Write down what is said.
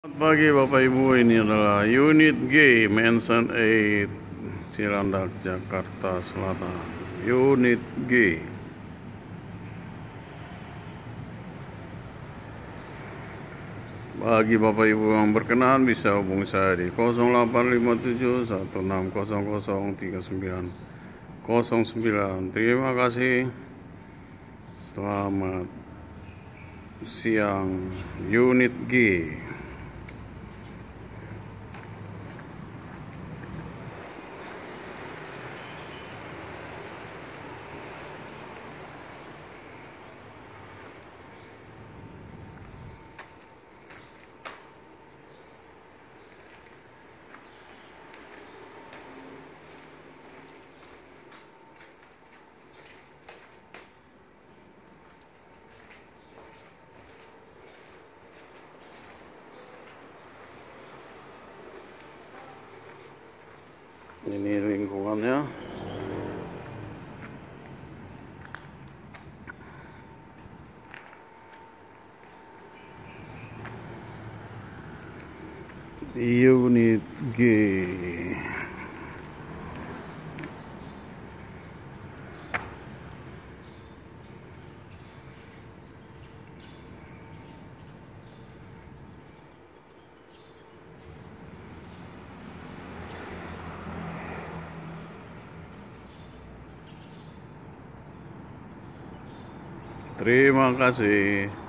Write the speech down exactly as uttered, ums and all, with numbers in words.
Selamat pagi Bapak Ibu, ini adalah unit G, Mansion delapan, Cilandak, Jakarta Selatan. Unit G. Bagi Bapak Ibu yang berkenan bisa hubungi saya di nol delapan lima tujuh satu enam nol nol tiga sembilan nol sembilan. Terima kasih. Selamat siang, unit G. Ini lingkungannya. Unit G. Terima kasih.